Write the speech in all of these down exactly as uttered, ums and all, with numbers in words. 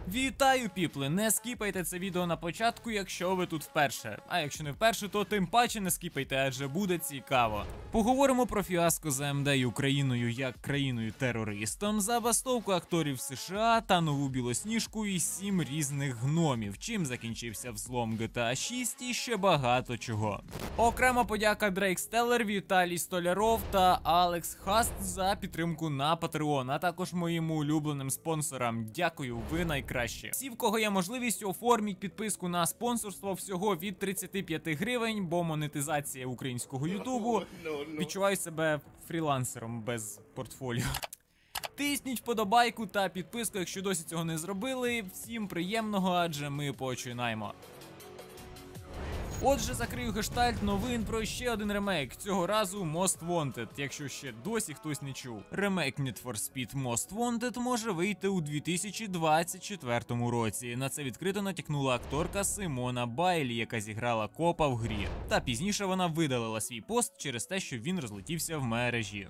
Вітаю, піпли! Не скіпайте це відео на початку, якщо ви тут вперше. А якщо не вперше, то тим паче не скіпайте, адже буде цікаво. Поговоримо про фіаско з АМД і Україною як країною-терористом, забастовку акторів США та нову білосніжку і сім різних гномів, чим закінчився взлом джі ті ей шість і ще багато чого. Окрема подяка Дрейк Стеллер, Віталій Столяров та Алекс Хаст за підтримку на Patreon, а також моїм улюбленим спонсорам. Дякую, ви найкращі. Всі, в кого є можливість, оформіть підписку на спонсорство всього від тридцяти п'яти гривень, бо монетизація українського ютубу. Відчуваю себе фрілансером без портфоліо. Тисніть вподобайку та підписку, якщо досі цього не зробили. Всім приємного, адже ми починаємо. Отже, закрию гештальт новин про ще один ремейк, цього разу Most Wanted, якщо ще досі хтось не чув. Ремейк Need for Speed Most Wanted може вийти у дві тисячі двадцять четвертому році. На це відкрито натякнула акторка Симона Байлі, яка зіграла копа в грі. Та пізніше вона видалила свій пост через те, що він розлетівся в мережі.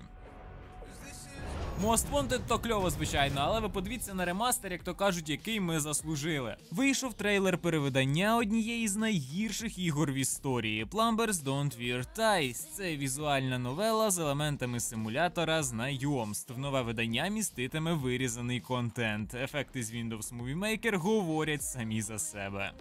Most Wanted то кльово, звичайно, але ви подивіться на ремастер, як то кажуть, який ми заслужили. Вийшов трейлер перевидання однієї з найгірших ігор в історії – Plumbers Don't Wear Ties. Це візуальна новела з елементами симулятора знайомств. Нове видання міститиме вирізаний контент. Ефекти з Windows Movie Maker говорять самі за себе.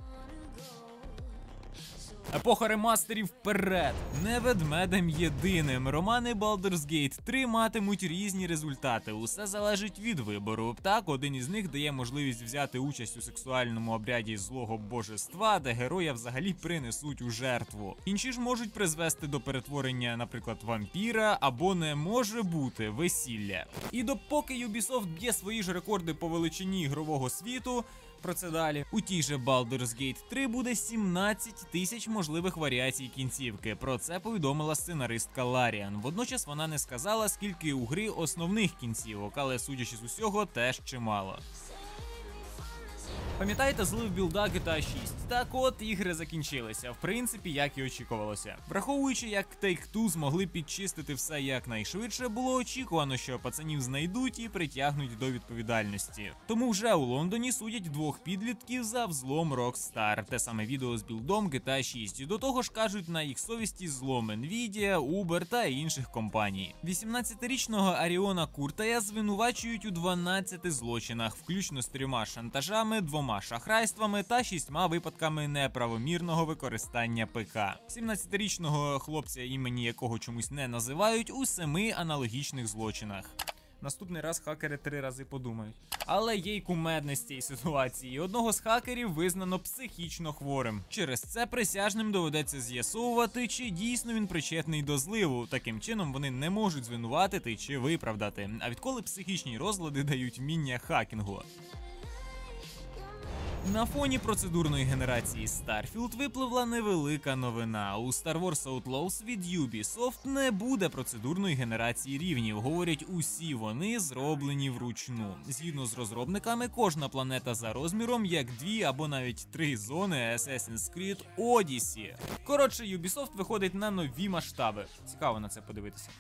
Епоха ремастерів вперед! Не ведмедем єдиним. Романи Baldur's Gate три матимуть різні результати. Усе залежить від вибору. Так, один із них дає можливість взяти участь у сексуальному обряді злого божества, де героя взагалі принесуть у жертву. Інші ж можуть призвести до перетворення, наприклад, вампіра, або не може бути весілля. І допоки Ubisoft б'є свої ж рекорди по величині ігрового світу, про це далі, у тій же Baldur's Gate три буде сімнадцять тисяч можливих варіацій кінцівки. Про це повідомила сценаристка Ларіан. Водночас вона не сказала, скільки у гри основних кінцівок, але судячи з усього, теж чимало. Пам'ятаєте злив білда джі ті ей шість? Так от, ігри закінчилися, в принципі, як і очікувалося. Враховуючи, як Take-Two змогли підчистити все якнайшвидше, було очікувано, що пацанів знайдуть і притягнуть до відповідальності. Тому вже у Лондоні судять двох підлітків за взлом Rockstar. Те саме відео з білдом джі ті ей шість. До того ж, кажуть, на їх совісті злом Nvidia, Uber та інших компаній. вісімнадцятирічного Аріона Куртая звинувачують у дванадцяти злочинах, включно з трьома шантажами, двома шахрайствами та шістьма випадками неправомірного використання ПК. сімнадцятирічного хлопця, імені якого чомусь не називають, у семи аналогічних злочинах. Наступний раз хакери три рази подумають. Але є й кумедність цієї ситуації. Одного з хакерів визнано психічно хворим. Через це присяжним доведеться з'ясовувати, чи дійсно він причетний до зливу. Таким чином вони не можуть звинуватити чи виправдати. А відколи психічні розлади дають вміння хакінгу? На фоні процедурної генерації Starfield випливла невелика новина. У Star Wars Outlaws від Ubisoft не буде процедурної генерації рівнів. Говорять, усі вони зроблені вручну. Згідно з розробниками, кожна планета за розміром як дві або навіть три зони Assassin's Creed Odyssey. Коротше, Ubisoft виходить на нові масштаби. Цікаво на це подивитися.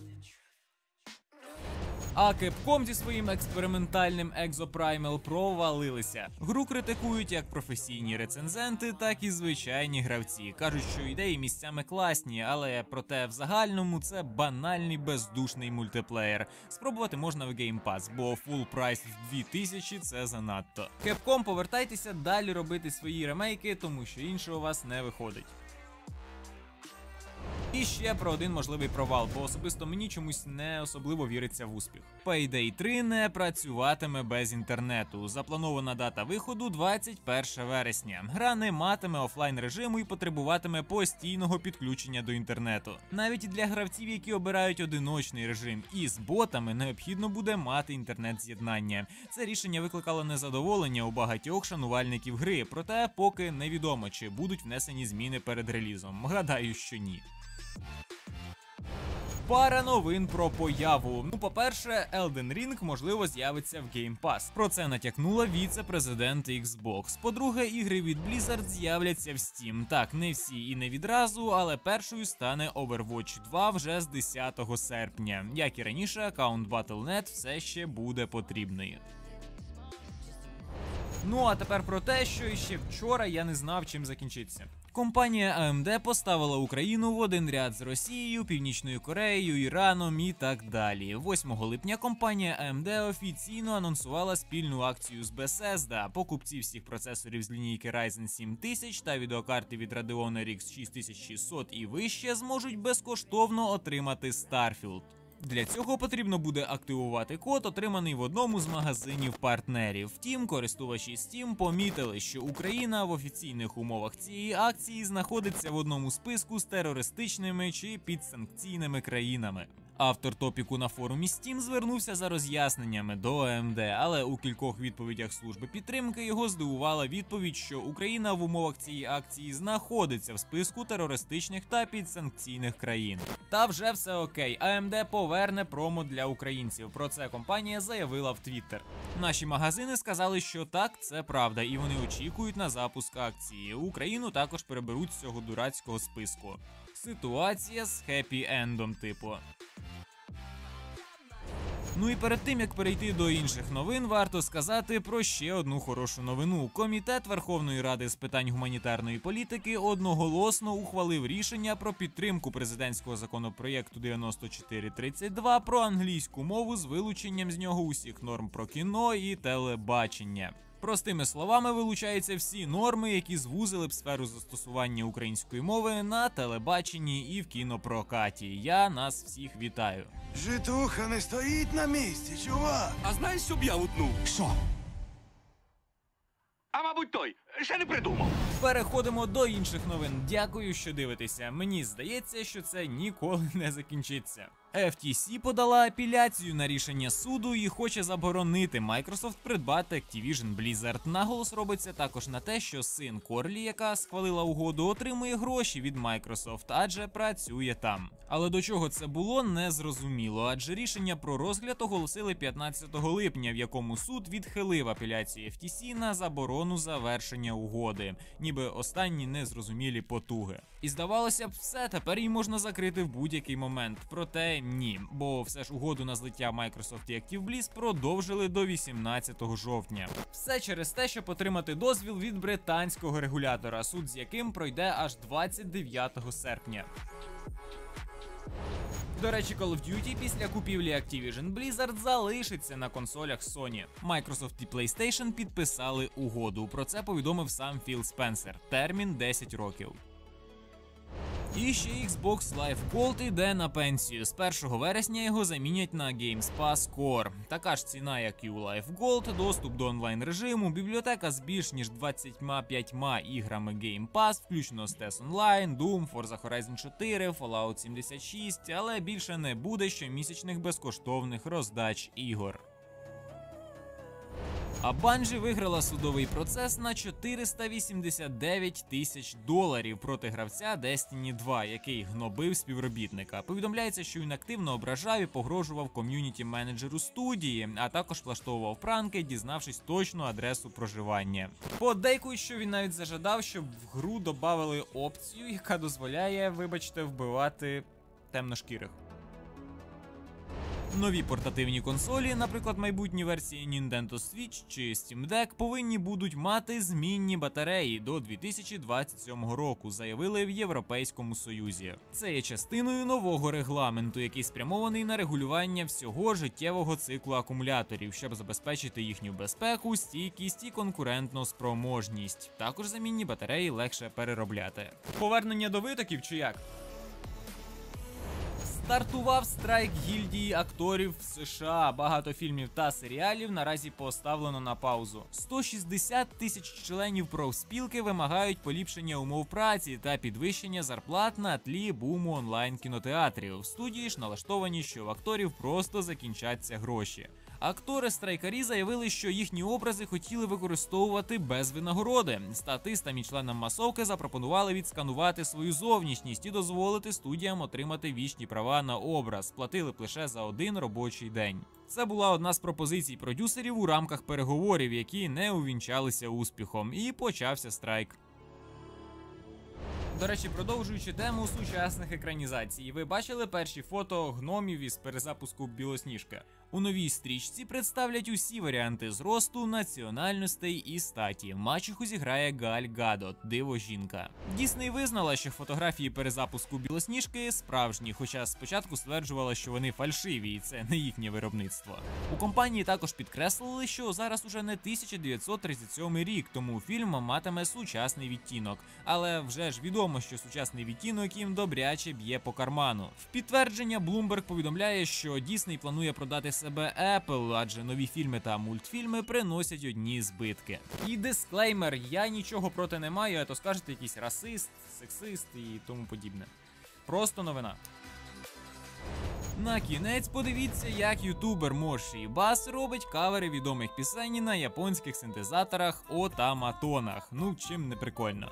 А Capcom зі своїм експериментальним Exoprimal провалилися. Гру критикують як професійні рецензенти, так і звичайні гравці. Кажуть, що ідеї місцями класні, але проте в загальному це банальний бездушний мультиплеєр. Спробувати можна в Game Pass, бо full прайс в дві тисячі – це занадто. Capcom, повертайтеся далі робити свої ремейки, тому що іншого у вас не виходить. І ще про один можливий провал, бо особисто мені чомусь не особливо віриться в успіх. Payday три не працюватиме без інтернету. Запланована дата виходу – двадцять перше вересня. Гра не матиме офлайн режиму і потребуватиме постійного підключення до інтернету. Навіть для гравців, які обирають одиночний режим і з ботами, необхідно буде мати інтернет-з'єднання. Це рішення викликало незадоволення у багатьох шанувальників гри, проте поки невідомо, чи будуть внесені зміни перед релізом. Гадаю, що ні. Пара новин про появу. Ну, по-перше, Elden Ring, можливо, з'явиться в Game Pass. Про це натякнула віце-президент Xbox. По-друге, ігри від Blizzard з'являться в Steam. Так, не всі і не відразу, але першою стане Overwatch два вже з десятого серпня. Як і раніше, аккаунт батл точка нет все ще буде потрібний. Ну а тепер про те, що іще вчора я не знав, чим закінчиться. Компанія ей ем ді поставила Україну в один ряд з Росією, Північною Кореєю, Іраном і так далі. восьмого липня компанія ей ем ді офіційно анонсувала спільну акцію з Bethesda. Покупці всіх процесорів з лінійки Ryzen сім тисяч та відеокарти від Radeon ар ікс шість тисяч шістсот і вище зможуть безкоштовно отримати Starfield. Для цього потрібно буде активувати код, отриманий в одному з магазинів партнерів. Втім, користувачі Steam помітили, що Україна в офіційних умовах цієї акції знаходиться в одному списку з терористичними чи підсанкційними країнами. Автор топіку на форумі Steam звернувся за роз'ясненнями до ей ем ді, але у кількох відповідях служби підтримки його здивувала відповідь, що Україна в умовах цієї акції знаходиться в списку терористичних та підсанкційних країн. Та вже все окей, ей ем ді поверне промо для українців. Про це компанія заявила в Twitter. Наші магазини сказали, що так, це правда, і вони очікують на запуск акції. Україну також переберуть з цього дурацького списку. Ситуація з хеппі-ендом типу. Ну і перед тим, як перейти до інших новин, варто сказати про ще одну хорошу новину. Комітет Верховної Ради з питань гуманітарної політики одноголосно ухвалив рішення про підтримку президентського законопроєкту дев'яносто чотири тридцять два про англійську мову з вилученням з нього усіх норм про кіно і телебачення. Простими словами, вилучаються всі норми, які звузили б сферу застосування української мови на телебаченні і в кінопрокаті. Я нас всіх вітаю. Житуха не стоїть на місці, чувак. А знаєш, що б я утнув? Що? А мабуть той, ще не придумав. Переходимо до інших новин. Дякую, що дивитеся. Мені здається, що це ніколи не закінчиться. еф ті сі подала апеляцію на рішення суду і хоче заборонити Microsoft придбати Activision Blizzard. Наголос робиться також на те, що син Корлі, яка схвалила угоду, отримує гроші від Microsoft, адже працює там. Але до чого це було, не зрозуміло, адже рішення про розгляд оголосили п'ятнадцятого липня, в якому суд відхилив апеляцію еф ті сі на заборону завершення угоди, ніби останні незрозумілі потуги. І здавалося б, все, тепер її можна закрити в будь-який момент. Проте ні, бо все ж угоду на злиття Microsoft і ActiveBliss продовжили до вісімнадцятого жовтня. Все через те, щоб отримати дозвіл від британського регулятора, суд з яким пройде аж двадцять дев'ятого серпня. До речі, Call of Duty після купівлі Activision Blizzard залишиться на консолях Sony. Microsoft і PlayStation підписали угоду. Про це повідомив сам Філ Спенсер. Термін десять років. І ще Xbox Live Gold іде на пенсію. З першого вересня його замінять на Games Pass Core. Така ж ціна, як і у Live Gold, доступ до онлайн-режиму, бібліотека з більш ніж двадцятьма п'ятьма іграми Game Pass, включно з ті ес Online, Doom, Forza Horizon чотири, Fallout сімдесят шість, але більше не буде щомісячних безкоштовних роздач ігор. А Bungie виграла судовий процес на чотириста вісімдесят дев'ять тисяч доларів проти гравця Destiny два, який гнобив співробітника. Повідомляється, що він активно ображав і погрожував ком'юніті-менеджеру студії, а також влаштовував пранки, дізнавшись точну адресу проживання. Подейкують, що він навіть зажадав, щоб в гру додали опцію, яка дозволяє, вибачте, вбивати темношкірих. Нові портативні консолі, наприклад, майбутні версії Nintendo Switch чи Steam Deck, повинні будуть мати змінні батареї до дві тисячі двадцять сьомого року, заявили в Європейському Союзі. Це є частиною нового регламенту, який спрямований на регулювання всього життєвого циклу акумуляторів, щоб забезпечити їхню безпеку, стійкість і конкурентну спроможність. Також замінні батареї легше переробляти. Повернення до витоків чи як? Стартував страйк гільдії акторів в США. Багато фільмів та серіалів наразі поставлено на паузу. сто шістдесят тисяч членів профспілки вимагають поліпшення умов праці та підвищення зарплат на тлі буму онлайн-кінотеатрів. Студії ж налаштовані, що в акторів просто закінчаться гроші. Актори-страйкарі заявили, що їхні образи хотіли використовувати без винагороди. Статистам і членам масовки запропонували відсканувати свою зовнішність і дозволити студіям отримати вічні права на образ. Платили б лише за один робочий день. Це була одна з пропозицій продюсерів у рамках переговорів, які не увінчалися успіхом. І почався страйк. До речі, продовжуючи тему сучасних екранізацій, ви бачили перші фото гномів із перезапуску Білосніжка? У новій стрічці представлять усі варіанти зросту, національностей і статі. Мачеху зіграє Галь Гадот, диво-жінка. Дісней визнала, що фотографії перезапуску Білосніжки справжні, хоча спочатку стверджувала, що вони фальшиві і це не їхнє виробництво. У компанії також підкреслили, що зараз уже не тисяча дев'ятсот тридцять сьомий рік, тому фільм матиме сучасний відтінок. Але вже ж відомо, що сучасний відтінок їм добряче б'є по карману. В підтвердження Bloomberg повідомляє, що Дісней планує продати себе Apple, адже нові фільми та мультфільми приносять одні збитки. І дисклеймер, я нічого проти не маю, а то скажете якийсь расист, сексист і тому подібне. Просто новина. На кінець подивіться, як ютубер Моші Бас робить кавери відомих пісень на японських синтезаторах Отаматонах. Ну, чим не прикольно.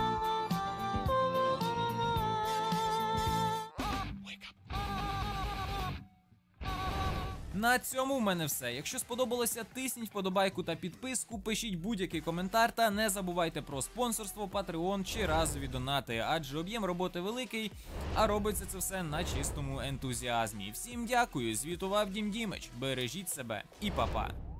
На цьому в мене все. Якщо сподобалося, тисніть вподобайку та підписку, пишіть будь-який коментар та не забувайте про спонсорство, Patreon чи разові донати, адже об'єм роботи великий, а робиться це все на чистому ентузіазмі. Всім дякую, звітував Дім Дімич, бережіть себе і па-па.